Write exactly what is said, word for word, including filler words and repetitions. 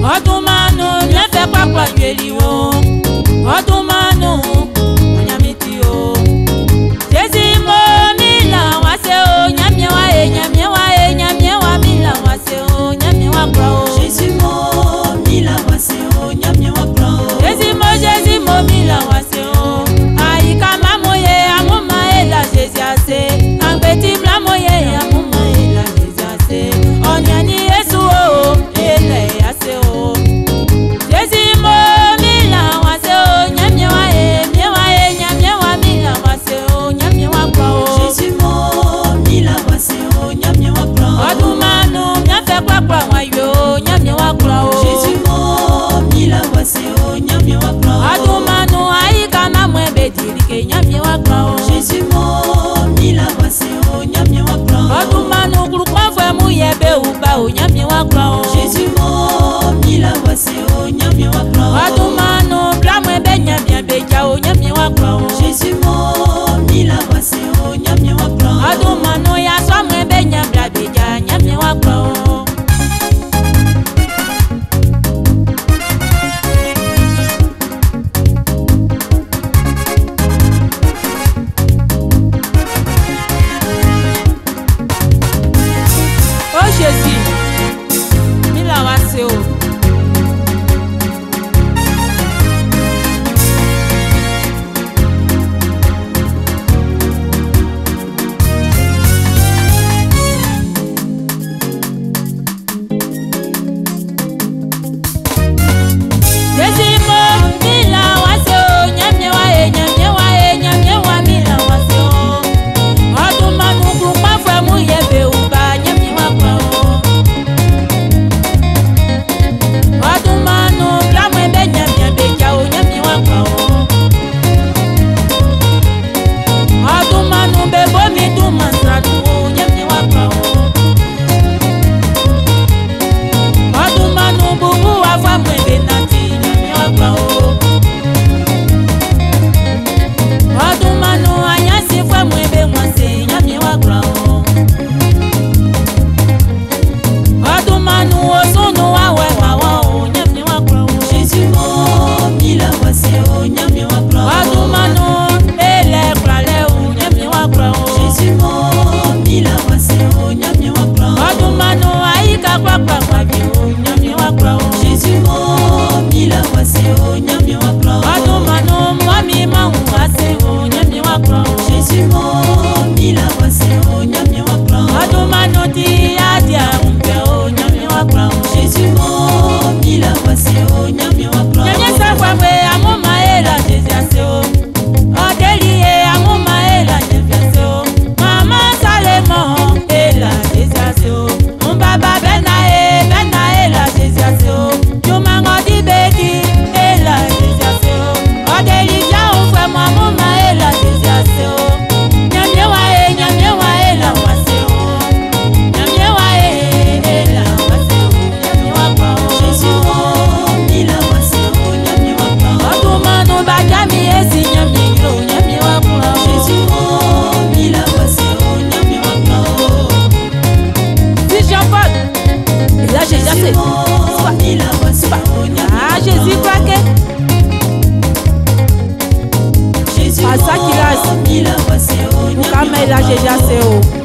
Otumanu, ne fait pas quoi tu Otumanu, onyamiti o. Jésus mo mila wase o, nyamye wa e, nyamye wa e, nyamye wa mila wase o, nyamye wa kwa o. Jésus mo mila wase o, nyamye wa kwa o. Jésus mo, Jésus mo mila wase o. Ayi kama moye amuma ela Jésus ase. Angbeti mla moye amuma ela Jésus ase. Onyani Yesu o, ele ase o. Jésus mo mila wase o, nyamye wa e, nyamye wa e, nyamye wa mila wase o, nyamye wa kwa o. Jésus mo mila wase o, nyamye wa kwa o. Otumanu, nyafe kwa kwa wayo, nyamye wa kwa o. Jésus mo mila wase o, nyamye wa kwa o. Otumanu, ayi kama mwebe dirike, nyamye wa kwa o. Jésus mo mila wase o, nyamye wa kwa o. Otumanu, kulukwa fwe muyebe uba o, nyamye wa kwa o. Jésus mo mila wase o, nyamye wa kwa o. Otumanu, bla mwebe nyamye beja o, nyamye wa kwa o. Jésus mo mila wase o, nyamye wa kwa o. Otumanu, ya swa mwebe nyamye beja, nyamye wa kwa o. Oh Jésus, mila wase o. Jésus mo mila wase o, nyamye wa e, nyamye wa e, nyamye wa mila wase o. Otumanu kulukwa fwe muyebe uba, nyamye wa kwa o. Otumanu bla mwebe nyamye beja o, nyamye wa kwa o. Otumanu bebo mituma sratu o, nyamye wa kwa o. Otumanu bubu wa fwa mwebe nati, nyamye wa kwa o. Otumanu anyasi fwa mwebe mwase, nyamye wa kwa o. Otumanu osunu wawe wawa o, nyamye wa kwa o. Jésus mo mila wase o, nyamye wa kwa o. Otumanu ele krale o, nyamye wa kwa o. Jésus mo mila wase o, nyamye wa kwa o. Otumanu aika kwa kwa kwa bi o, nyamye wa kwa o. Jésus mo mila wase o, nyamye wa kwa o. Otumanu mwami mahu wase o, nyamye wa kwa o. Jésus mo mila wase o, nyamye wa kwa o. Otumanu ti adia umpe o, nyamye wa kwa o. Jésus mo mila wase o, nyamye wa kwa o. Nyamye sa kwa kwe amuma ela Jésus ase o. Odeliye amuma ela Jésus ase o. Mama Salemo ela Jésus ase o. Mbaba bena e bena ela Jésus ase o. Juma ngodi beki ela Jésus ase o. Odelija ufwe amuma ela Jésus ase o. Nyamye wa e nyamye wa ela wase o. Nyamye wa e ela wase o. Nyamye wa kwa o. Jésus mo mila wase o, nyamye wa kwa o. Otumanu bajami esi nyamye yo, nyamye wa kwa o. Jésus mo mila wase o, nyamye wa kwa o. Si Jean-Paul, et là j'ai déjà fait. Jésus mo mila wase o, nyamye Ah, wa kwa Jésus o. craqué. Jésus Ah, ça qu'il a. mo mila wase o, nyamye wa Kama il a kwa o. déjà fait.